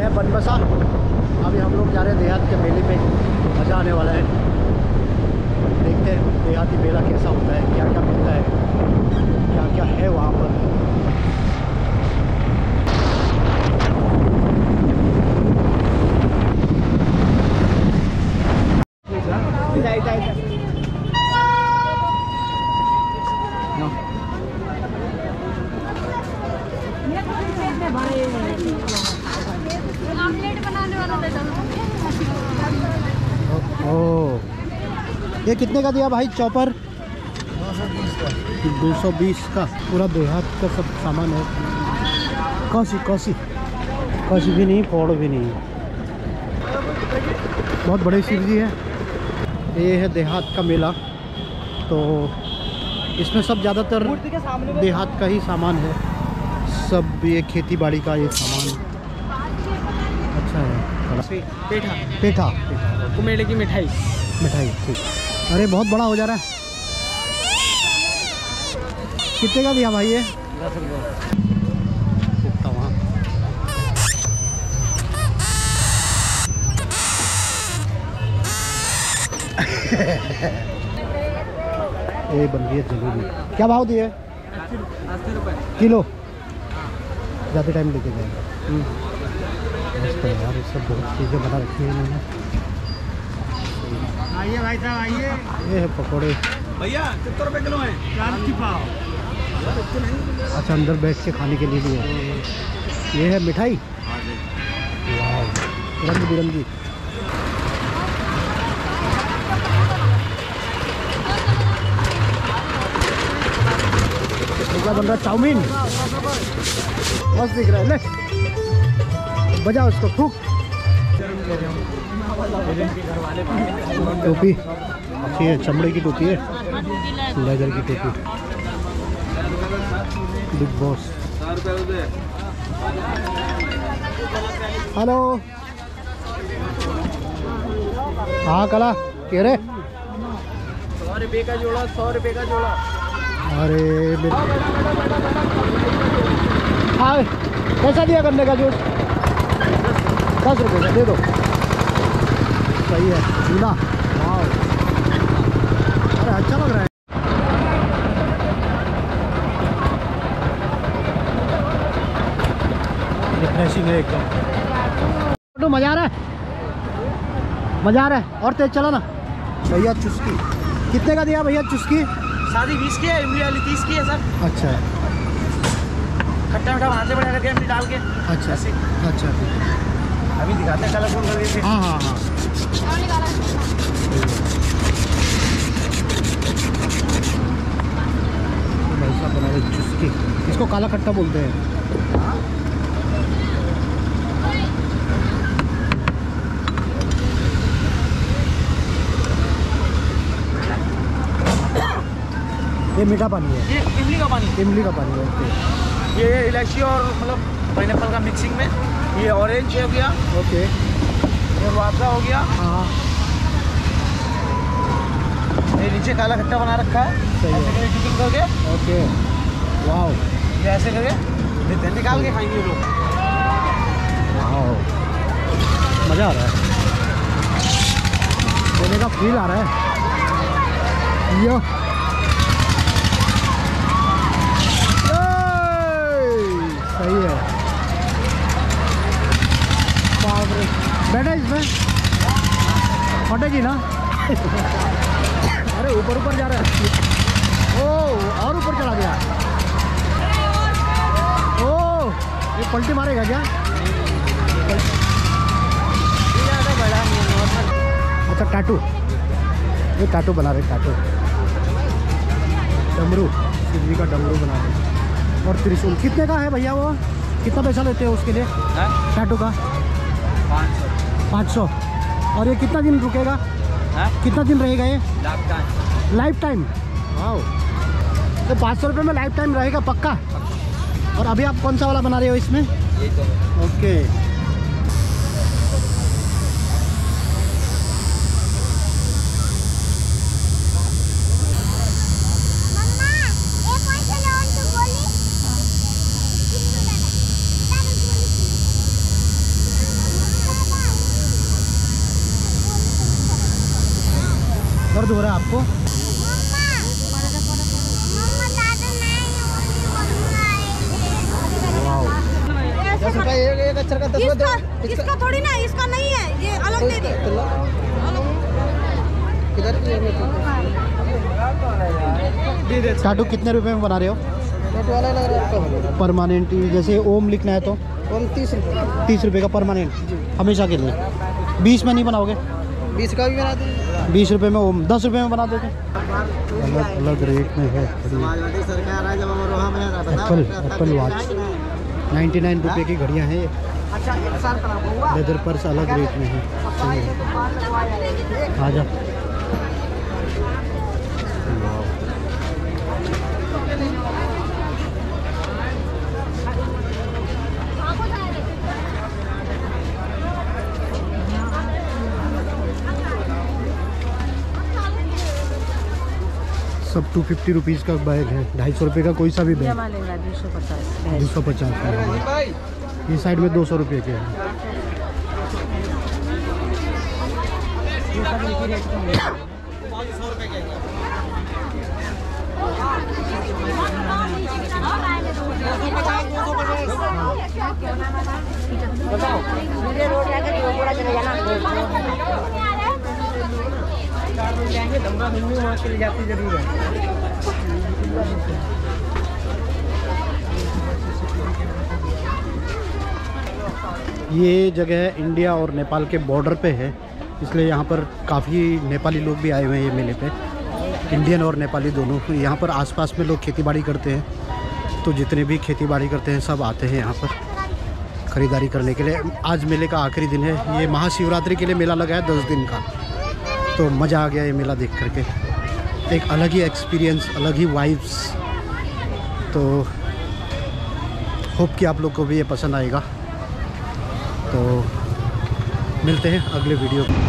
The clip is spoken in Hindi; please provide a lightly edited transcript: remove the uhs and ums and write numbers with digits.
है बनबसा। अभी हम लोग जा रहे हैं देहात के मेले में, मज़ा आने वाला है। देखते हैं देहाती मेला कैसा होता है, क्या क्या मिलता है, क्या क्या है वहाँ पर। ये कितने का दिया भाई चॉपर? 220 का। पूरा देहात का सब सामान है। कौसी कौसी कौसी भी नहीं, फोड़ भी नहीं। बहुत बड़े शिव जी है। ये है देहात का मेला, तो इसमें सब ज़्यादातर देहात का ही सामान है। सब ये खेती बाड़ी का ये सामान अच्छा है। पेठा पेठा कुमेले की मिठाई ठीक। अरे बहुत बड़ा हो जा रहा है। कितने का दिया भाई ये? 10 रुपये। वहाँ ये बन रही है जलेबी। क्या भाव दिए? 80 रुपये किलो। ज़्यादा टाइम लेके जाएंगे। मस्त है यार, ये सब बहुत चीज़ें बना रखी है इन्होंने। आइए भाई साहब आइए। ये है पकौड़े भैया 70 रुपये किलो है। 40 पाव। अच्छा, अंदर बैठ के खाने के लिए भी है। ये है मिठाई, रंग बिरंगी। क्या बन रहा है? चाउमीन मस्त दिख रहा है। ले बजा उसको, फूक। टोपी अच्छी है, चमड़े की टोपी है, लेदर की टोपी। Big boss. हेलो, हाँ कला कह रहे? 100 रुपये का जोड़ा, 100 रुपये का जोड़ा। अरे हाँ, कैसा दिया गन्ने का जूस? 10 रुपये का दे दो। सही है, झूला। वाह, अरे अच्छा लग रहा है। रिफ्रेशिंग है एकदम। तो मज़ा आ रहा है, मज़ा आ रहा है। और तेज चला ना भैया। चुस्की कितने का दिया भैया? चुस्की शादी 20 की है, इमली वाली 30 की है सर। अच्छा, खट्टा मीठा बनाते बढ़िया करके इमली डाल के। अच्छा अच्छा, अभी दिखाते हैं कलरफुल कर देते। हाँ हाँ हाँ। ऐसा बना रहे चुस्की, इसको काला खट्टा बोलते हैं। ये मीठा पानी है, ये इमली का पानी। इमली का पानी है। ओके, ये इलायची और मतलब पाइनएप्पल का मिक्सिंग में। ये ऑरेंज हो गया। ओके, ये रुआबजा हो गया। हाँ ये नीचे काला खट्टा बना रखा है। सही है। ऐसे करके डिपिंग करके। ओके, वाओ, ये ऐसे करके निकाल के खाएंगे लोग। वाओ, मज़ा आ रहा है, देने का फील आ रहा है। यो सही है। बैठा इसमें फटेगी ना। अरे ऊपर ऊपर जा रहा है। ओ, और ऊपर चला गया। ओ, ये पलटी मारेगा क्या? अच्छा, टाटू, ये टाटू बना रहे। टाटू, डमरू, शिव जी का डमरू बना रहे। और त्रिशूल कितने का है भैया? वो कितना पैसा लेते हो उसके लिए? टाटू का 500। और ये कितना दिन रुकेगा? कितना दिन रहेगा ये? Life time. वाओ, तो 500 रुपये में लाइफ टाइम रहेगा पक्का। और अभी आप कौन सा वाला बना रहे हो इसमें? ओके, दर्द हो रहा है आपको? इसका थोड़ी ना, इसका नहीं है, ये अलग दे दे। टाटू कितने रुपए में बना रहे हो? परमानेंट जैसे ओम लिखना है तो ओम 30 रुपये। 30 रुपये का परमानेंट हमेशा के लिए। 20 में नहीं बनाओगे? 20 का भी बना दें। 20 रुपये में ओम 10 रुपये में बना दोगे? अलग अलग रेट में है। एप्पल वॉच 99 रुपये की घड़ियाँ हैं। लेदर पर्स अलग रेट में है। आ जा। सब 250 रुपीज़ का बैग है। 250 रुपये का कोई सा भी बैग। 250 ये साइड में 200 रुपये के हैं। ये जगह इंडिया और नेपाल के बॉर्डर पे है, इसलिए यहाँ पर काफ़ी नेपाली लोग भी आए हुए हैं ये मेले पे। इंडियन और नेपाली दोनों। यहाँ पर आसपास में लोग खेतीबाड़ी करते हैं, तो जितने भी खेतीबाड़ी करते हैं सब आते हैं यहाँ पर ख़रीदारी करने के लिए। आज मेले का आखिरी दिन है। ये महाशिवरात्रि के लिए मेला लगा है 10 दिन का, तो मज़ा आ गया ये मेला देख करके। एक अलग ही एक्सपीरियंस, अलग ही वाइब्स। तो होप कि आप लोग को भी ये पसंद आएगा। तो मिलते हैं अगले वीडियो में।